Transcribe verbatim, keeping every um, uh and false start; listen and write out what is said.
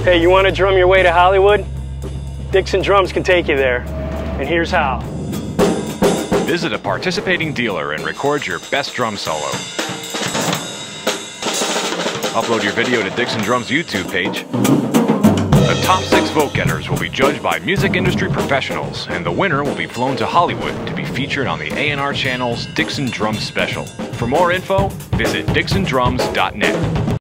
Hey, you want to drum your way to Hollywood? Dixon Drums can take you there, and here's how. Visit a participating dealer and record your best drum solo. Upload your video to Dixon Drums' YouTube page. The top six vote getters will be judged by music industry professionals, and the winner will be flown to Hollywood to be featured on the A and R Channel's Dixon Drums special. For more info, visit Dixon Drums dot net.